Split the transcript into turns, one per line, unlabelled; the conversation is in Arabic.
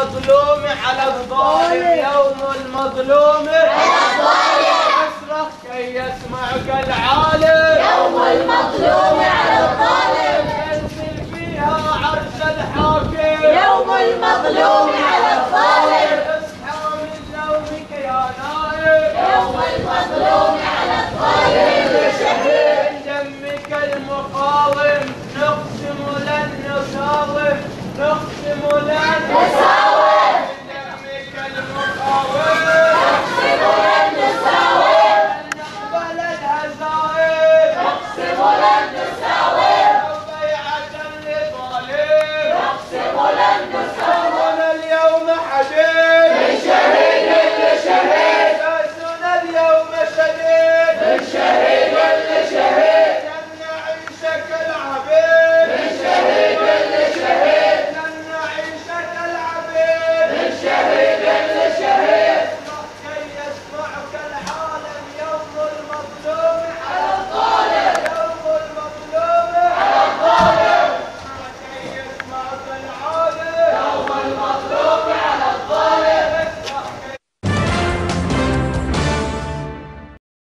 المظلوم على الظالم، يوم المظلوم على الظالم، اصرخ كي يسمعك العالم،
يوم المظلوم على الظالم،
انزل فيها عرش الحاكم،
يوم المظلوم على الظالم،
اصحى من نومك يا نائم،
يوم المظلوم على الظالم،
من دمك المقاوم نقسم لن نساوم، نقسم لن